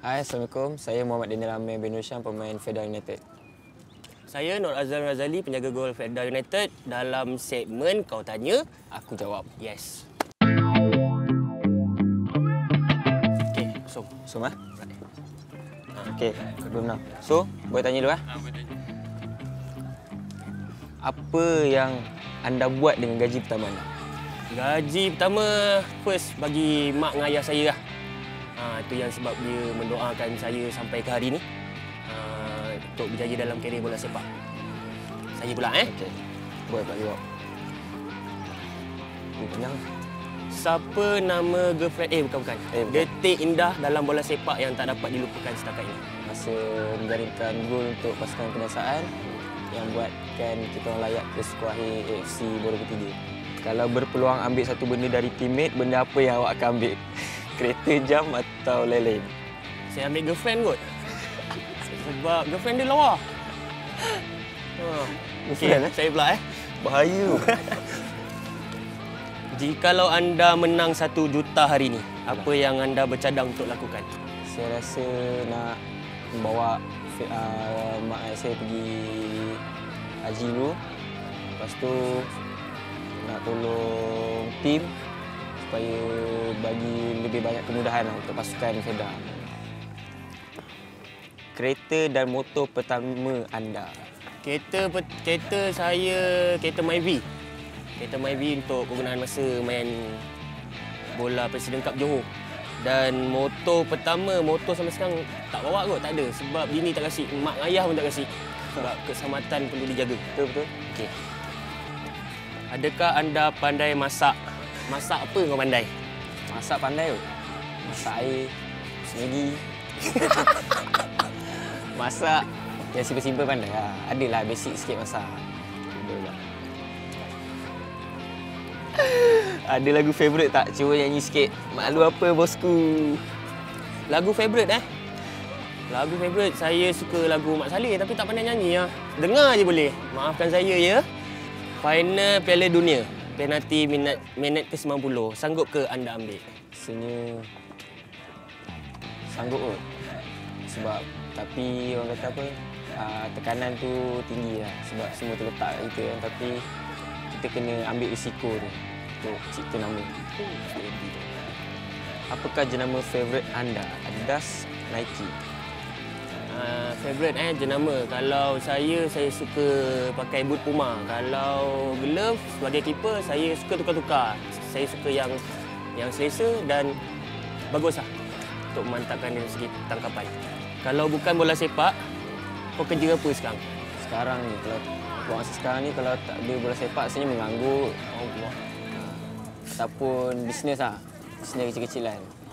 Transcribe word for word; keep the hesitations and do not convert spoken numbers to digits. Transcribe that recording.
Hai, Assalamualaikum. Saya Muhammad Daniel Amir bin Nusyam, pemain Fedah United. Saya Nur Azlan Razali, penjaga gol Fedah United. Dalam segmen Kau Tanya, Aku jawab. yes. Okey, so. So, mah? Okey, belum nak. So, boleh tanya dulu ah. Apa yang anda buat dengan gaji pertama anda? Gaji pertama, first bagi mak dengan ayah saya lah. Ha, itu yang sebab dia mendoakan saya sampai ke hari ni. Ha, untuk berjaya dalam karier bola sepak. Saya pula eh. Okey. Boleh tak jawab? Oh, panjang. Siapa nama girlfriend? Eh, bukan-bukan. Eh, bukan. Detik indah dalam bola sepak yang tak dapat dilupakan setakat ini. Masa menjaringkan gol untuk pasukan kebangsaan yang buatkan kita orang layak ke skuad A F C Bola Ketiga. Kalau berpeluang ambil satu benda dari teammate, benda apa yang awak akan ambil? Kereta, jam atau lain-lain? Saya ambil girlfriend kot. Sebab girlfriend dia lawa. Ha. Okey, Girlfriend, eh? saya pula eh. Bahaya. Jikalau anda menang satu juta hari ini, apa yang anda bercadang untuk lakukan? Saya rasa nak membawa uh, mak ayah saya pergi haji dulu. Lepas tu nak tolong tim supaya bagi lebih banyak kemudahan untuk pasukan Fedah. Kereta dan motor pertama anda? Kereta kereta saya kereta Myvi. Kereta Myvi untuk penggunaan masa main bola Presiden Cup Johor. Dan motor pertama, motor sampai sekarang tak bawa kot, tak ada. Sebab bini tak kasih, mak ayah pun tak kasih. Sebab keselamatan perlu dijaga. Betul-betul. Okey. Adakah anda pandai masak? Masak apa kau pandai? Masak pandai kot. Masak air, Maggi. Masak yang simple-simple pandai lah. Adalah basic sikit masak. Ada lagu favourite tak? Cuba nyanyi sikit. Malu apa bosku? Lagu favourite eh? Lagu favourite saya suka lagu Mak Saleh tapi tak pandai nyanyi lah. Dengar je boleh. Maafkan saya ya. Final Piala Dunia. Penalti minit minit ke sembilan puluh. Sanggup ke anda ambil? Rasanya sanggup kot. Sebab tapi orang kata apa? Uh, tekanan tu tinggi lah. Sebab semua terletak kat kita kan. Tapi kita kena ambil risiko tu untuk cipta nama. Apakah jenama favourite anda? Adidas, Nike? Uh, favourite eh jenama. Kalau saya saya suka pakai boot Puma. Kalau glove sebagai keeper saya suka tukar-tukar. Saya suka yang yang selesa dan baguslah untuk memantapkan dari segi tangkapan. Kalau bukan bola sepak, kau kerja apa sekarang? Sekarang ni kalau masa sekarang ni kalau tak ada bola sepak rasanya menganggur. Allah. Ataupun bisnes lah. Bisnes kecil-kecilan.